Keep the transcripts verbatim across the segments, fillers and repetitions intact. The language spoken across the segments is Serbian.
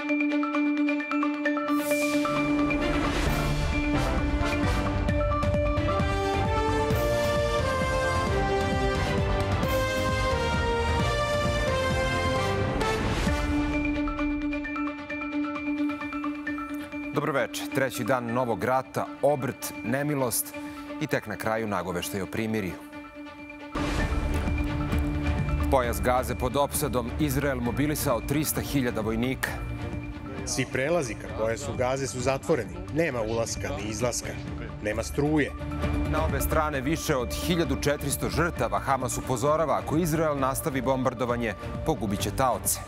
Dobroveče. Treći dan novog rata, obrt, nemilost i tek na kraju nagoveštaj o primirju. Pojas Gaze pod opsadom, Izrael mobilisao trista hiljada vojnika. Svi prelazi ka pojasu Gaze su zatvoreni. Nema ulaska ni izlaska. Nema struje. Na obe strane više od hiljadu četiristo žrtava. Hamas upozorava, ako Izrael nastavi bombardovanje, pogubit će taoce.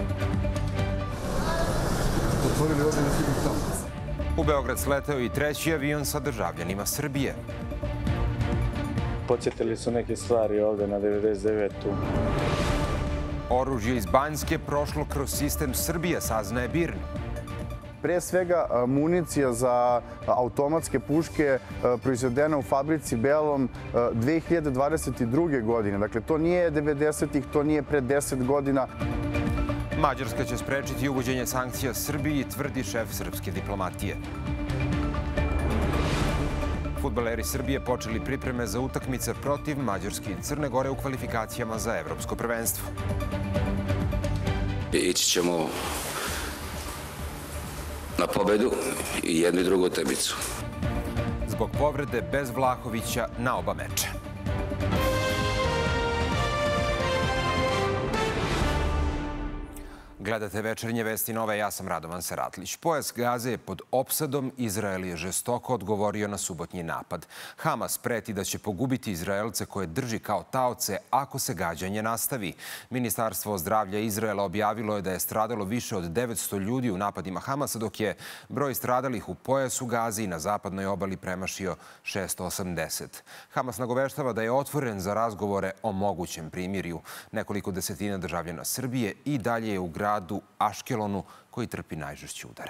U Beograd sleteo i treći avion sa državljanima Srbije. Podsjetili su neke stvari ovde na devedeset devetu. Oružje iz Banjske prošlo kroz sistem Srbije, saznaje BIRN. Pre svega municija za automatske puške proizvedena u fabrici Belom dve hiljade dvadeset druge. godine. Dakle, to nije devedesetih, to nije pre deset godina. Mađarska će sprečiti uvođenje sankcija Srbiji, tvrdi šef srpske diplomatije. Fudbaleri Srbije počeli pripreme za utakmice protiv Mađarske i Crne Gore u kvalifikacijama za evropsko prvenstvo. Ići ćemo na pobedu i jednu i drugu utakmicu. Zbog povrede bez Vlahovića na oba meča. Gledate Večernje vesti Nove, ja sam Radovan Saratlić. Pojas Gaze je pod opsadom, Izrael je žestoko odgovorio na subotnji napad. Hamas preti da će pogubiti Izraelce koje drži kao taoce ako se gađanje nastavi. Ministarstvo zdravlja Izraela objavilo je da je stradalo više od devetsto ljudi u napadima Hamasa, dok je broj stradalih u pojasu Gaze i na zapadnoj obali premašio šesto osamdeset. Hamas nagoveštava da je otvoren za razgovore o mogućem primirju. Nekoliko desetina državljana Srbije i dalje je u gradu u Aškelonu, koji trpi najžešće udare.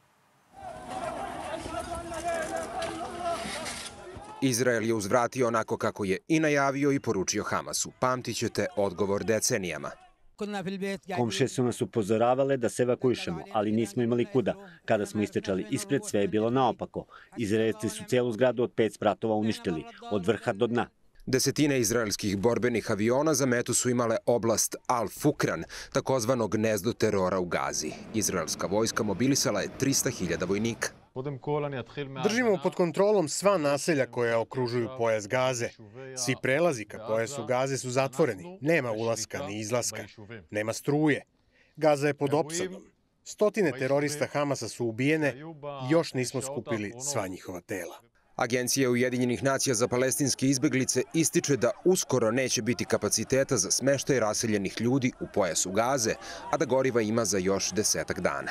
Izrael je uzvratio onako kako je i najavio i poručio Hamasu. Pamtit ćete odgovor decenijama. Komšije su nas upozoravale da se evakuišemo, ali nismo imali kuda. Kada smo istečali ispred, sve je bilo naopako. Izraelci su cijelu zgradu od pet spratova uništili, od vrha do dna. Desetine izraelskih borbenih aviona za metu su imale oblast Al-Fukran, takozvano gnezdo terora u Gazi. Izraelska vojska mobilisala je trista hiljada vojnika. Držimo pod kontrolom sva naselja koja okružuju pojas Gaze. Svi prelazi ka pojasu Gaze su zatvoreni. Nema ulaska ni izlaska. Nema struje. Gaza je pod opsadom. Stotine terorista Hamasa su ubijene i još nismo skupili sva njihova tela. Agencija Ujedinjenih nacija za palestinske izbeglice ističe da uskoro neće biti kapaciteta za smeštaj raseljenih ljudi u pojasu Gaze, a da goriva ima za još desetak dana.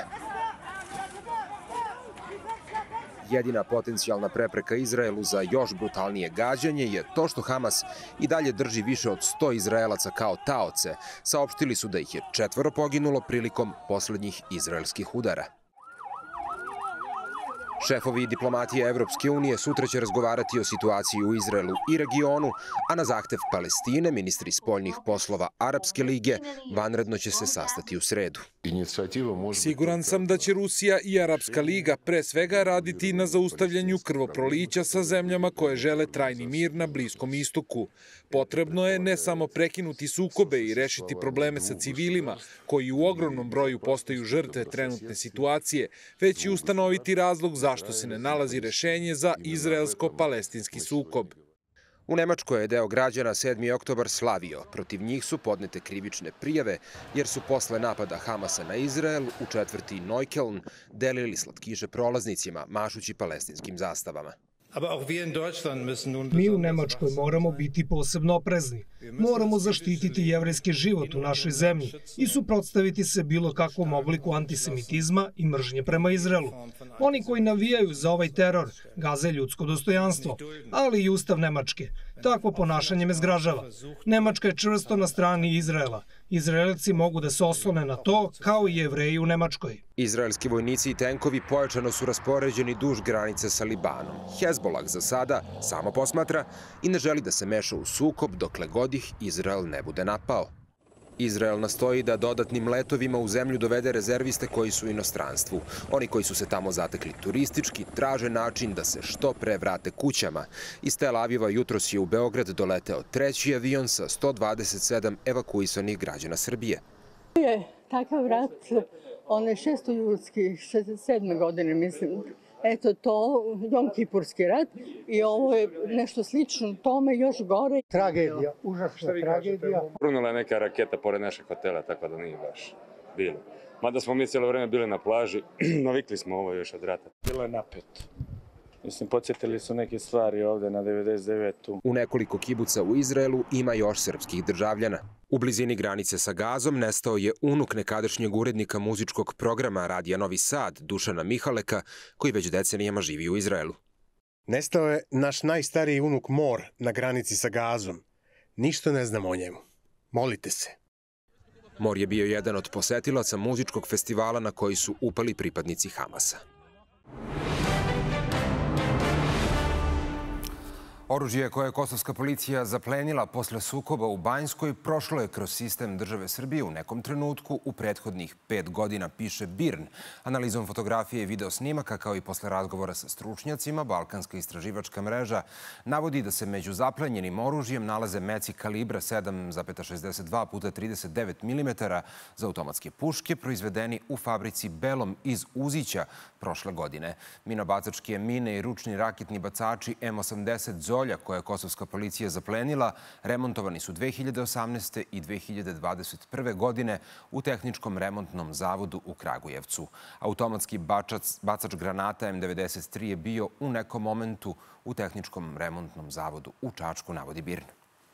Jedina potencijalna prepreka Izraelu za još brutalnije gađanje je to što Hamas i dalje drži više od sto Izraelaca kao taoce. Saopštili su da ih je četvoro poginulo prilikom poslednjih izraelskih udara. Šefovi diplomatije Evropske unije sutra će razgovarati o situaciji u Izraelu i regionu, a na zahtev Palestine ministri spoljnih poslova Arapske lige vanredno će se sastati u sredu. Siguran sam da će Rusija i Arapska liga pre svega raditi na zaustavljanju krvoprolića sa zemljama koje žele trajni mir na Bliskom istoku. Potrebno je ne samo prekinuti sukobe i rešiti probleme sa civilima, koji u ogromnom broju postaju žrtve trenutne situacije, već i ustanoviti razlog zašto se ne nalazi rešenje za izraelsko-palestinski sukob. U Nemačkoj je deo građana sedmi oktobar slavio. Protiv njih su podnete krivične prijave jer su posle napada Hamasa na Izrael u četvrti Neukölln delili slatkiše prolaznicima, mašući palestinskim zastavama. Mi u Nemačkoj moramo biti posebno oprezni. Moramo zaštititi jevrejski život u našoj zemlji i suprotstaviti se bilo kakvom obliku antisemitizma i mržnje prema Izraelu. Oni koji navijaju za ovaj teror gaze ljudsko dostojanstvo, ali i ustav Nemačke. Takvo ponašanje me zgražava. Nemačka je čvrsto na strani Izraela. Izraelci mogu da se oslone na to, kao i Jevreji u Nemačkoj. Izraelski vojnici i tenkovi pojačano su raspoređeni duž granice sa Libanom. Hezbolah za sada samo posmatra i ne želi da se meša u sukob dokle god ih Izrael ne bude napao. Izrael nastoji da dodatnim letovima u zemlju dovede rezerviste koji su u inostranstvu. Oni koji su se tamo zatekli turistički traže način da se što pre vrate kućama. Iz Tel Aviva jutros je u Beograd doleteo treći avion sa sto dvadeset sedam evakuisanih građana Srbije. Je takav rat, onaj šestojulski, šezdeset sedme godine, mislim. Eto to, Jom Kipurski rat i ovo je nešto slično tome, još gore. Tragedija, užasna tragedija. Prunula je neka raketa pored našeg hotela, tako da nije baš bilo. Mada smo mi cijelo vreme bili na plaži, navikli smo ovo još od rata. Bilo je napeto. Mislim, podsjetili su neke stvari ovde na devedeset devetu. U nekoliko kibuca u Izraelu ima još srpskih državljana. U blizini granice sa Gazom nestao je unuk nekadašnjeg urednika muzičkog programa Radija Novi Sad, Dušana Mihaleka, koji već decenijama živi u Izraelu. Nestao je naš najstariji unuk Mor na granici sa Gazom. Ništa ne znamo o njemu. Molite se. Mor je bio jedan od posetilaca muzičkog festivala na koji su upali pripadnici Hamasa. Oružje koje je kosovska policija zaplenila posle sukoba u Banjskoj prošlo je kroz sistem države Srbije u nekom trenutku u prethodnih pet godina, piše BIRN. Analizom fotografije i video snimaka, kao i posle razgovora sa stručnjacima, Balkanska istraživačka mreža navodi da se među zaplenjenim oružjem nalaze meci kalibra sedam zarez šezdeset dva puta trideset devet milimetara za automatske puške, proizvedeni u fabrici Belom iz Uzića prošle godine. Minobacačke mine i ručni raketni bacači M osamdeset Zolja, koje je kosovska policija zaplenila, remontovani su dve hiljade osamnaeste. i dve hiljade dvadeset prve. godine u Tehničkom remontnom zavodu u Kragujevcu. Automatski bačac, bacač granata M devedeset tri je bio u nekom momentu u Tehničkom remontnom zavodu u Čačku, navodi BIRN.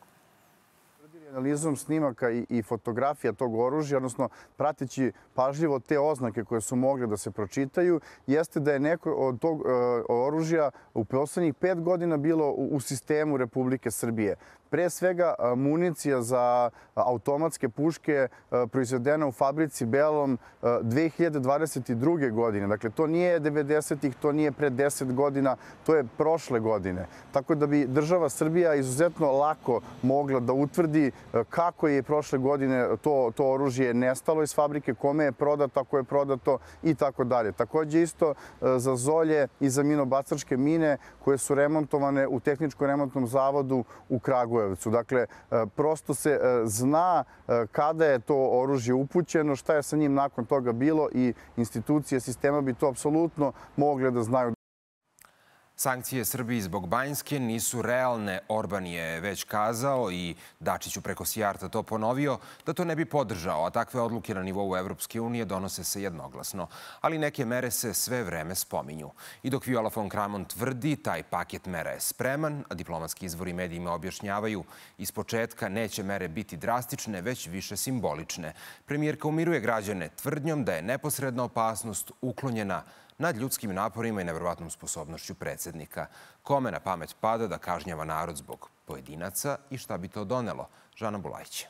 Analizom snimaka i, i fotografija tog oružja, odnosno prateći pažljivo te oznake koje su mogle da se pročitaju, jeste da je neko od tog e, oružja u poslednjih pet godina bilo u, u sistemu Republike Srbije. Pre svega municija za automatske puške proizvedena u fabrici Belom dve hiljade dvadeset druge. godine. Dakle, to nije devedesetih, to nije pre deset godina, to je prošle godine. Tako da bi država Srbija izuzetno lako mogla da utvrdi kako je prošle godine to, to oružje nestalo iz fabrike, kome je prodato, ako je prodato i tako dalje. Takođe isto za Zolje i za minobacačke mine koje su remontovane u Tehničkom remontnom zavodu u Kragujevcu. Dakle, prosto se zna kada je to oružje upućeno, šta je sa njim nakon toga bilo i institucije sistema bi to apsolutno mogle da znaju. Sankcije Srbiji zbog Banjske nisu realne. Orban je već kazao i Dačiću preko Sijarta to ponovio da to ne bi podržao, a takve odluke na nivou Evropske unije donose se jednoglasno. Ali neke mere se sve vreme spominju. I dok Viola von Kramon tvrdi taj paket mera je spreman, a diplomatski izvori medijima objašnjavaju iz početka neće mere biti drastične, već više simbolične. Premijerka umiruje građane tvrdnjom da je neposredna opasnost uklonjena nad ljudskim naporima i neverovatnom sposobnošću predsjednika. Kome na pamet pada da kažnjava narod zbog pojedinaca i šta bi to donelo? Žana Bulajić.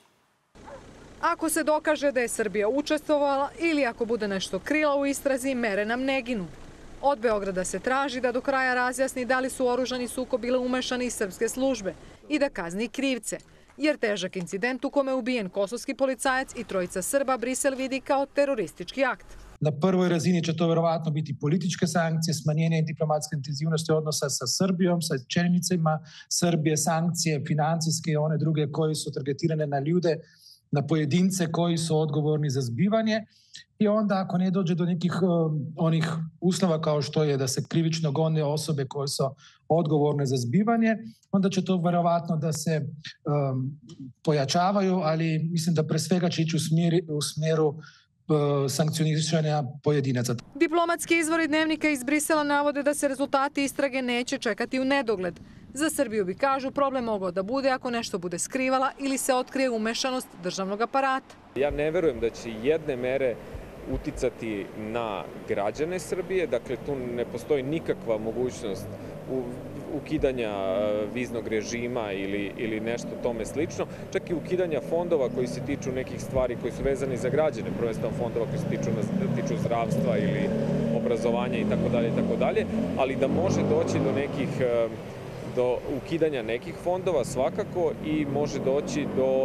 Ako se dokaže da je Srbija učestvovala ili ako bude nešto krila u istrazi, mere nam ne ginu. Od Beograda se traži da do kraja razjasni da li su oružani sukob bile umešani i srpske službe i da kazni krivce. Jer težak incident u kome je ubijen kosovski policajac i trojica Srba Brisel vidi kao teroristički akt. Na prvoj razini će to verovatno biti političke sankcije, smanjenje diplomatske intenzivnosti odnosa sa Srbijom, sa čelnicima Srbije, sankcije financijske i one druge koje su targetirane na ljude, na pojedince koji su odgovorni za zbivanje. I onda ako ne dođe do nekih um, onih uslova kao što je da se krivično gone osobe koje su odgovorne za zbivanje, onda će to verovatno da se um, pojačavaju, ali mislim da pre svega će ići u, smjeri, u smjeru sankcionišanja pojedinaca. Diplomatski izvori dnevnika iz Brisela navode da se rezultati istrage neće čekati u nedogled. Za Srbiju bi, kažu, problem mogao da bude ako nešto bude skrivala ili se otkrije umešanost državnog aparata. Ja ne verujem da će jedne mere uticati na građane Srbije, dakle tu ne postoji nikakva mogućnost ukidanja viznog režima ili, ili nešto tome slično, čak i ukidanja fondova koji se tiču nekih stvari koji su vezani za građane, prvenstveno fondova koji se tiču, tiču zdravstva ili obrazovanja i tako dalje i tako dalje, ali da može doći do nekih do ukidanja nekih fondova svakako i može doći do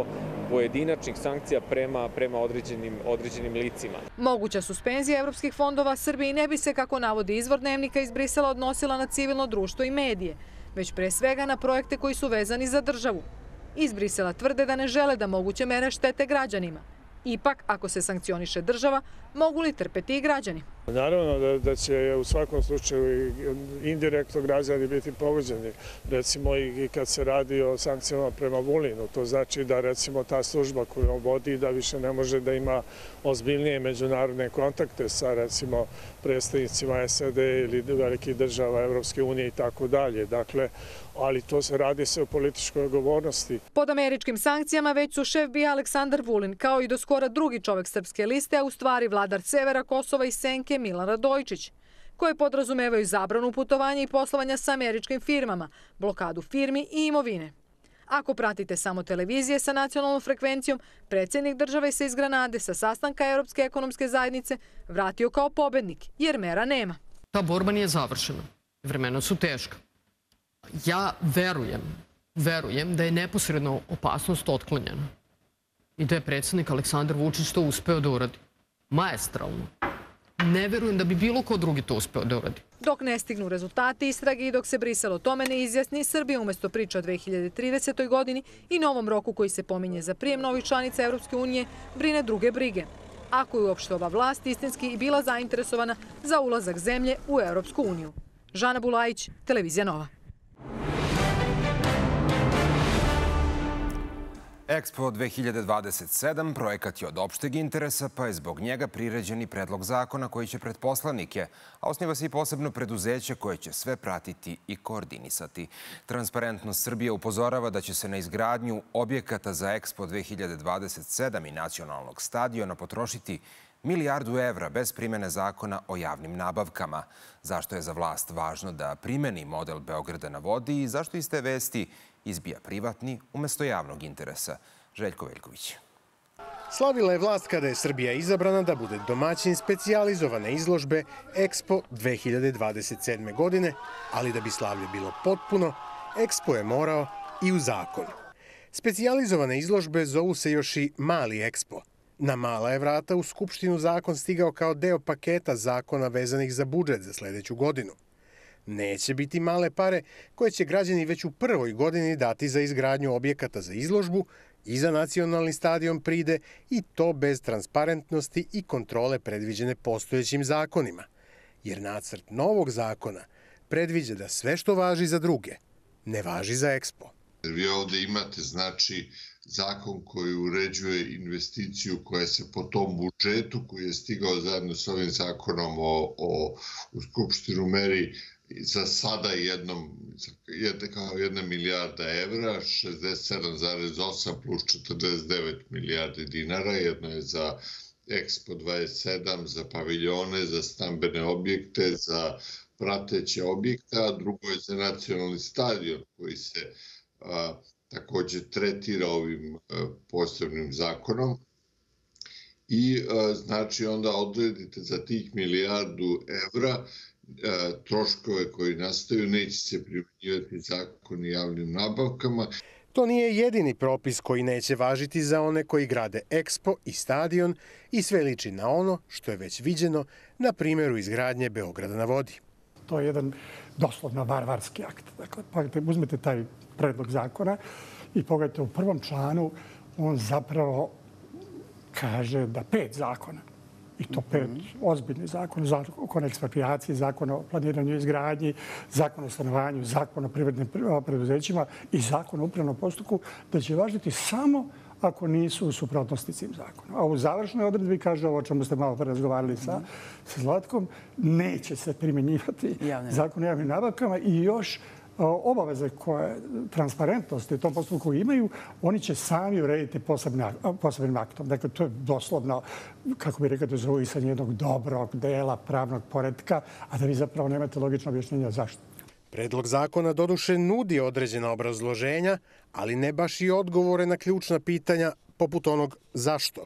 pojedinačnih sankcija prema, prema određenim, određenim licima. Moguća suspenzija evropskih fondova Srbiji ne bi se, kako navodi izvor Dnevnika iz Brisela, odnosila na civilno društvo i medije, već pre svega na projekte koji su vezani za državu. Iz Brisela tvrde da ne žele da moguće mere štete građanima. Ipak, ako se sankcioniše država, mogu li trpeti i građani? Naravno da, da će u svakom slučaju indirektno građani biti pogođeni. Recimo i kad se radi o sankcijama prema Vulinu, to znači da recimo ta služba koju on vodi da više ne može da ima ozbiljnije međunarodne kontakte sa recimo predstavnicima S A D ili velikih država Evropske unije i tako dalje. Dakle, ali to se radi se o političkoj odgovornosti. Pod američkim sankcijama već su šef B I A Aleksandar Vulin, kao i do skora drugi čovek srpske liste, a u stvari vladar severa Kosova i Senke Milan Radojičić, koje podrazumevaju zabranu putovanja i poslovanja sa američkim firmama, blokadu firmi i imovine. Ako pratite samo televizije sa nacionalnom frekvencijom, predsjednik države se iz Granade sa sastanka Evropske ekonomske zajednice vratio kao pobednik, jer mera nema. Ta borba nije završena. Vremena su teška. Ja verujem, verujem da je neposredna opasnost otklonjena i da je predsjednik Aleksandar Vučić to uspeo da uradi. Maestralno. Ne verujem da bi bilo ko drugi to uspeo da uradi. Dok ne stignu rezultati istrage i dok se Brisel o tome ne izjasni, Srbija umesto priča o dve hiljade tridesetoj. godini i novom roku koji se pominje za prijem novih članica Evropske unije, brine druge brige. Ako je uopšte ova vlast istinski i bila zainteresovana za ulazak zemlje u Evropsku uniju. Žana Bulajić, Televizija Nova. Expo dve hiljade dvadeset sedam projekat je od opšteg interesa, pa je zbog njega priređen i predlog zakona koji će pred poslanike, a osniva se i posebno preduzeće koje će sve pratiti i koordinisati. Transparentnost Srbije upozorava da će se na izgradnju objekata za Expo dve hiljade dvadeset sedam i nacionalnog stadiona potrošiti milijardu evra bez primene zakona o javnim nabavkama. Zašto je za vlast važno da primeni model Beograda na vodi i zašto iz te vesti izbija privatni umesto javnog interesa? Željko Veljković. Slavila je vlast kada je Srbija izabrana da bude domaćin specijalizovane izložbe Expo dve hiljade dvadeset sedme. godine, ali da bi slavlje bilo potpuno, Expo je morao i u zakon. Specijalizovane izložbe zovu se još i Mali Expo. Na mala je vrata u Skupštinu zakon stigao kao deo paketa zakona vezanih za budžet za sledeću godinu. Neće biti male pare koje će građani već u prvoj godini dati za izgradnju objekata za izložbu i za nacionalni stadion pride, i to bez transparentnosti i kontrole predviđene postojećim zakonima. Jer nacrt novog zakona predviđa da sve što važi za druge ne važi za Expo. Vi ovde imate, znači, zakon koji uređuje investiciju koja se po tom budžetu, koji je stigao zajedno s ovim zakonom o, o, u Skupštinu meri za sada jednom, jedne, kao jedna milijarda evra, šezdeset sedam zarez osam plus četrdeset devet milijardi dinara. Jedno je za Expo dvadeset sedam, za paviljone, za stambene objekte, za prateće objekte, a drugo je za nacionalni stadion koji se a, takođe tretira ovim a, posebnim zakonom. I a, znači onda odredite za tih milijardu evra troškove koji nastaju, neće se primjenjivati zakon o javnim nabavkama. To nije jedini propis koji neće važiti za one koji grade Expo i stadion i sve liči na ono što je već viđeno na primjeru izgradnje Beograda na vodi. To je jedan doslovno varvarski akt. Dakle, uzmete taj predlog zakona i pogledajte u prvom članu, on zapravo kaže da pet zakona, i to pet ozbiljnih zakona, zakon o eksproprijaciji, zakon o planiranju i izgradnji, zakon o stanovanju, zakon o privrednim preduzećima i zakon o upravnom postupku, da će važiti samo ako nisu u suprotnosti s tim zakonom. A u završnoj odredbi kaže ovo o čemu ste malo razgovarali sa Zlatkom, neće se primjenjivati zakon o javnim nabavkama i još obaveze koje transparentnosti u tom postupku imaju, oni će sami urediti posebnim aktom. Dakle, to je doslovno, kako bi rekao, dezavuisanje jednog dobrog dela pravnog poretka, a da vi zapravo nemate logično objašnjenje zašto. Predlog zakona doduše nudi određena obrazloženja, ali ne baš i odgovore na ključna pitanja poput onog zašto.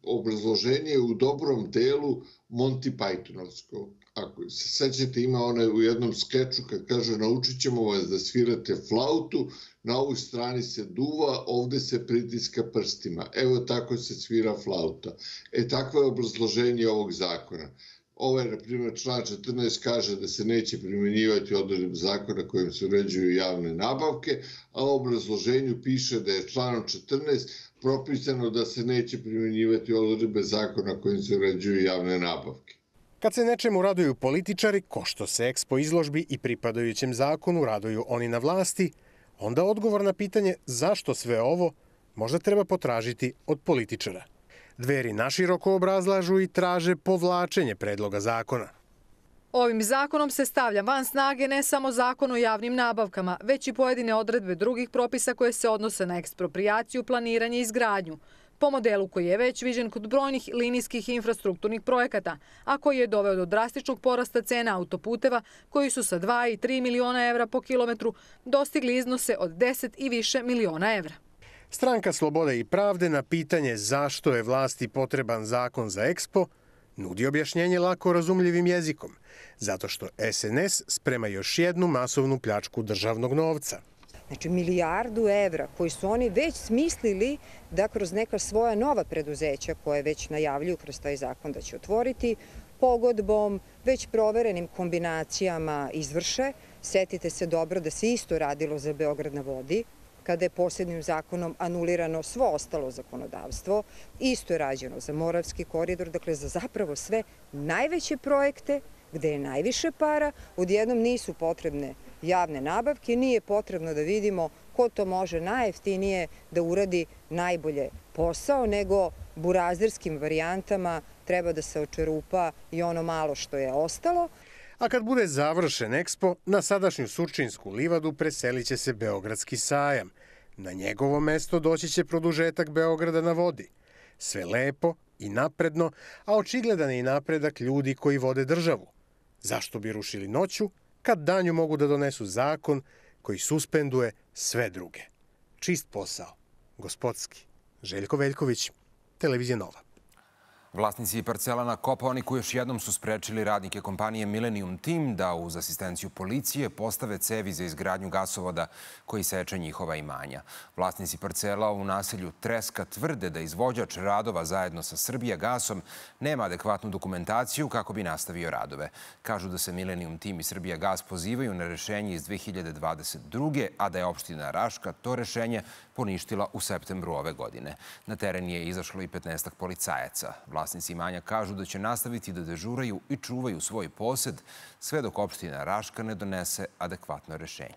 obrazloženje je u dobrom delu Monty Pythonovsko. Ako se sećate, ima onaj u jednom skeču kad kaže naučit ćemo vas da svirate flautu, na ovoj strani se duva, ovde se pritiska prstima. Evo tako se svira flauta. E, takvo je obrazloženje ovog zakona. Ovaj, na primjer, član četrnaest kaže da se neće primjenjivati odredbe zakona kojim se uređuju javne nabavke, a u obrazloženju piše da je članom četrnaest propisano da se neće primjenjivati odredbe zakona kojim se uređuju javne nabavke. Kad se nečemu raduju političari, ko što se Ekspo izložbi i pripadajućem zakonu raduju oni na vlasti, onda odgovor na pitanje zašto sve ovo možda treba potražiti od političara. Dveri naširoko obrazlažu i traže povlačenje predloga zakona. Ovim zakonom se stavlja van snage ne samo zakon o javnim nabavkama, već i pojedine odredbe drugih propisa koje se odnose na eksproprijaciju, planiranje i izgradnju, po modelu koji je već viđen kod brojnih linijskih infrastrukturnih projekata, a koji je doveo do drastičnog porasta cena autoputeva koji su sa dva i tri miliona evra po kilometru dostigli iznose od deset i više miliona evra. Stranka Slobode i pravde na pitanje zašto je vlasti potreban zakon za Ekspo nudi objašnjenje lako razumljivim jezikom, zato što S N S sprema još jednu masovnu pljačku državnog novca. Znači milijardu evra koji su oni već smislili da kroz neka svoja nova preduzeća koje već najavljuju kroz taj zakon da će otvoriti, pogodbom, već proverenim kombinacijama izvrše. Setite se dobro da se isto radilo za Beograd na vodi, kada je posebnim zakonom anulirano svo ostalo zakonodavstvo. Isto je rađeno za Moravski koridor, dakle za zapravo sve najveće projekte gde je najviše para, odjednom nisu potrebne javne nabavke, nije potrebno da vidimo ko to može najjeftinije da uradi najbolje posao, nego burazerskim varijantama treba da se očerupa i ono malo što je ostalo. A kad bude završen Ekspo, na sadašnju Surčinsku livadu preselit će se Beogradski sajam. Na njegovo mesto doći će produžetak Beograda na vodi. Sve lepo i napredno, a očigledan je i napredak ljudi koji vode državu. Zašto bi rušili noću, kad danju mogu da donesu zakon koji suspenduje sve druge? Čist posao. Gospodski. Željko Veljković, Televizija Nova. Vlasnici parcela na Kopaoniku još jednom su sprečili radnike kompanije Millennium Team da uz asistenciju policije postave cevi za izgradnju gasovoda koji seče njihova imanja. Vlasnici parcela u naselju Treska tvrde da izvođač radova zajedno sa Srbijagasom nema adekvatnu dokumentaciju kako bi nastavio radove. Kažu da se Millennium Team i Srbijagas pozivaju na rešenje iz dve hiljade dvadeset druge. a da je opština Raška to rešenje poništila u septembru ove godine. Na teren je izašlo i petnaestak policajaca. Vlasnici imanja kažu da će nastaviti da dežuraju i čuvaju svoj posed sve dok opština Raška ne donese adekvatno rešenje.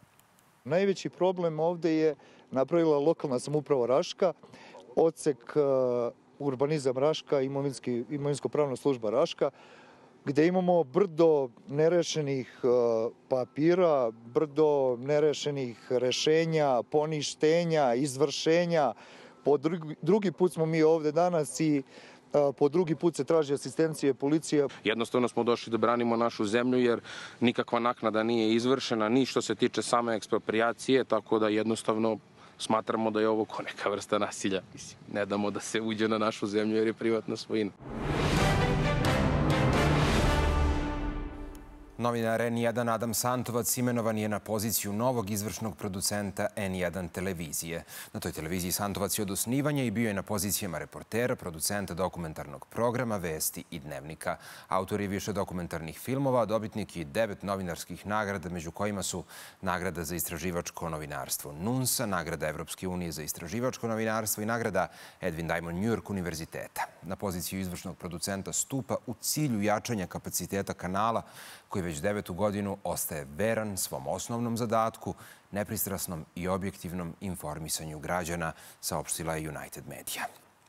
Najveći problem ovde je napravila lokalna samouprava Raška, odsek urbanizam Raška, imovinsko-pravna služba Raška, gde imamo brdo nerešenih papira, brdo nerešenih rešenja, poništenja, izvršenja. Po drugi put smo mi ovde danas i po drugi put se traži asistencija policije. Jednostavno smo došli da branimo našu zemlju jer nikakva naknada nije izvršena, ni što se tiče same eksproprijacije, tako da jednostavno smatramo da je ovo ko neka vrsta nasilja. Mislim, ne damo da se uđe na našu zemlju jer je privatna svojina. Novinar N jedan Adam Santovac imenovan je na poziciju novog izvršnog producenta N jedan televizije. Na toj televiziji Santovac je od osnivanja i bio je na pozicijama reportera, producenta dokumentarnog programa, vesti i dnevnika. Autor je više dokumentarnih filmova, dobitnik i devet novinarskih nagrada, među kojima su nagrada za istraživačko novinarstvo NUNS-a, nagrada Evropske unije za istraživačko novinarstvo i nagrada Edwin Diamond New York univerziteta. Na poziciju izvršnog producenta stupa u cilju jačanja kapaciteta kanala koji već devetu godinu ostaje veran svom osnovnom zadatku, nepristrasnom i objektivnom informisanju građana, saopštila je United Media.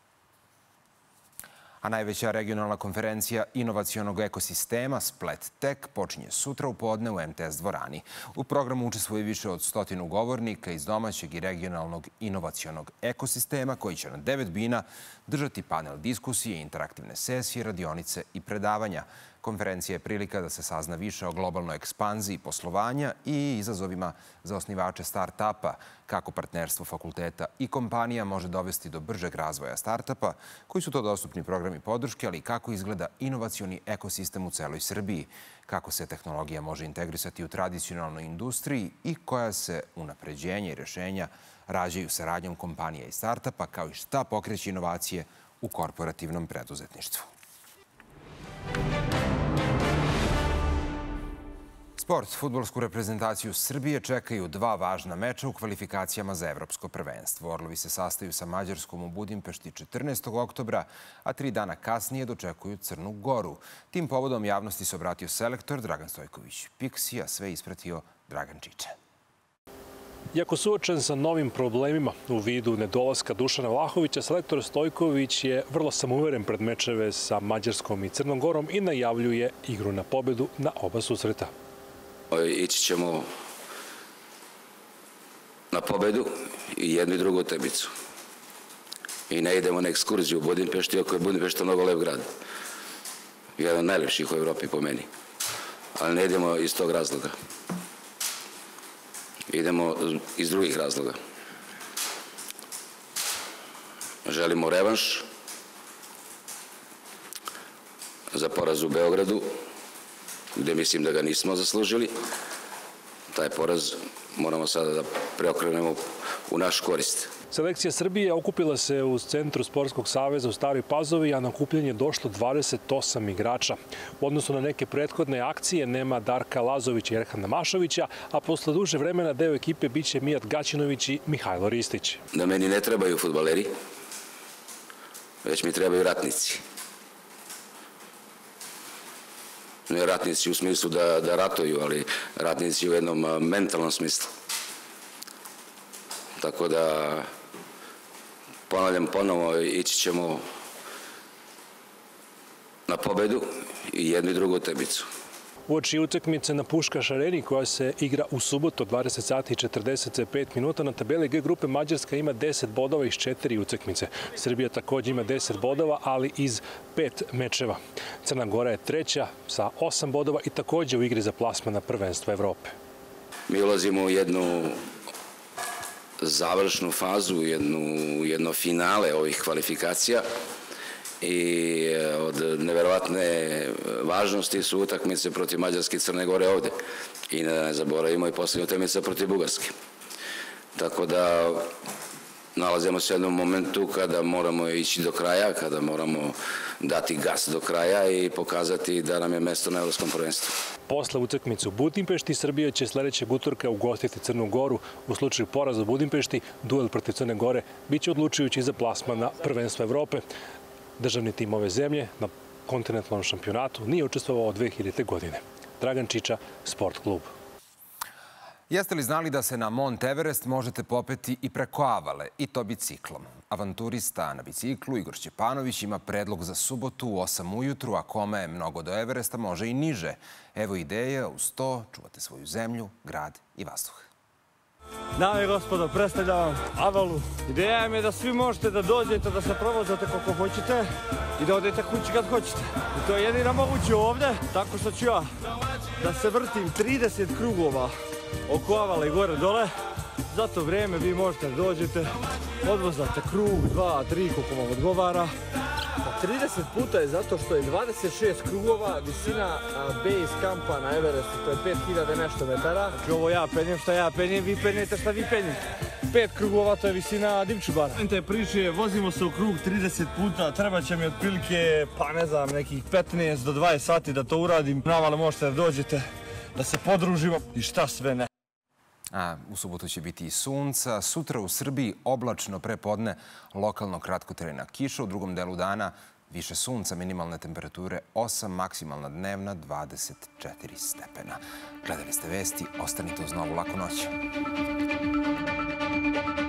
A najveća regionalna konferencija inovacionog ekosistema Splet Tech počinje sutra u podne u M T S dvorani. U programu učestvuje više od stotinu govornika iz domaćeg i regionalnog inovacionog ekosistema koji će na devet bina držati panel diskusije, interaktivne sesije, radionice i predavanja. Konferencija je prilika da se sazna više o globalnoj ekspanziji poslovanja i izazovima za osnivače start-upa, kako partnerstvo fakulteta i kompanija može dovesti do bržeg razvoja start-upa, koji su to dostupni programi podrške, ali i kako izgleda inovacioni ekosistem u celoj Srbiji, kako se tehnologija može integrisati u tradicionalnoj industriji i koja se unapređenja i rešenja rađaju saradnjom kompanija i start-upa, kao i šta pokreće inovacije u korporativnom preduzetništvu. Sport. Fudbalsku reprezentaciju Srbije čekaju dva važna meča u kvalifikacijama za evropsko prvenstvo. Orlovi se sastaju sa Mađarskom u Budimpešti četrnaestog oktobra, a tri dana kasnije dočekuju Crnu Goru. Tim povodom javnosti se obratio selektor Dragan Stojković Piksi, a sve ispratio Dragan Čiča. Iako suočen sa novim problemima u vidu nedolaska Dušana Vlahovića, selektor Stojković je vrlo samouveren pred mečeve sa Mađarskom i Crnom Gorom i najavljuje igru na pobedu na oba susreta. Ići ćemo na pobedu i jednu i drugu utakmicu. I ne idemo na ekskurziju u Budimpešti, iako je Budimpešta mnogo lep grad. Jedan od najlepših u Evropi po meni. Ali ne idemo iz tog razloga. Idemo iz drugih razloga. Želimo revanš za poraz u Beogradu, gde mislim da ga nismo zaslužili. Taj poraz moramo sada da preokrenemo u našu korist. Selekcija Srbije okupila se u Centru Sportskog saveza u Staroj Pazovi, a na okupljanje je došlo dvadeset osam igrača. U odnosu na neke prethodne akcije nema Darka Lazovića i Erhana Mašovića, a posle duže vremena deo ekipe biće Mijat Gaćinović i Mihajlo Ristić. Da meni ne trebaju fudbaleri, već mi trebaju ratnici. Ne ratnici u smislu da, da ratuju, ali ratnici u jednom mentalnom smislu. Tako da, ponavljam ponovo, ići ćemo na pobedu i jednu i drugu utakmicu. Uoči utakmice na Puškaš areni koja se igra u subotu od dvadeset sati i četrdeset pet minuta, na tabeli G grupe Mađarska ima deset bodova iz četiri utakmice. Srbija također ima deset bodova, ali iz pet mečeva. Crna Gora je treća sa osam bodova i također u igri za plasman na prvenstvo Evrope. Mi ulazimo u jednu završnu fazu, jednu, jedno finale ovih kvalifikacija i od neverovatne važnosti su utakmice protiv Mađarske i Crne Gore ovde. I ne zaboravimo i posljednja utakmica protiv Bugarske. Tako da nalazimo se u jednom momentu kada moramo ići do kraja, kada moramo dati gas do kraja i pokazati da nam je mesto na evropskom prvenstvu. Posle utakmice u Budimpešti, Srbija će sledećeg utorka ugostiti Crnu Goru. U slučaju poraza u Budimpešti, duel protiv Crne Gore biće odlučujući za plasman na prvenstvo Evrope. Državni tim ove zemlje na kontinentalnom šampionatu nije učestvovao od dve hiljadite. godine. Dragan Čiča, Sport klub. Jeste li znali da se na Mont Everest možete popeti i preko Avale, i to biciklom? Avanturista na biciklu Igor Šćepanović ima predlog za subotu u osam ujutru, a kome je mnogo do Everesta može i niže. Evo ideje, uz to čuvate svoju zemlju, grad i vazduh. Dame i gospodo, predstavljam vam Avalu. Ideja mi je da svi možete da dođete, da se provozate koliko hoćete i da odete kući kad hoćete. I to je jedina moguće ovde, tako što ću ja da se vrtim trideset krugova oko Avale i gore dole. Za to vreme vi možete da dođete, odvozate krug, dva, tri, koliko vam odgovara. trideset puta je zato što je dvadeset šest krugova visina base kampa na Everestu, to je pet hiljada nešto metara. Znači ovo ja penjem šta ja penjem, vi penjete šta vi penjete. Pet krugova to je visina Divčibara. Te priče, vozimo se u krug trideset puta, treba će mi otprilike, pa ne znam, nekih petnaest do dvadeset sati da to uradim. Na Avale možete da dođete, da se podružimo i šta sve ne. A u subotu će biti i sunca. Sutra u Srbiji oblačno pre podne, lokalno kratkotrajna kiša. U drugom delu dana više sunca, minimalne temperature osam, maksimalna dnevna dvadeset četiri stepena. Gledali ste vesti, ostanite uz Novu laku noć.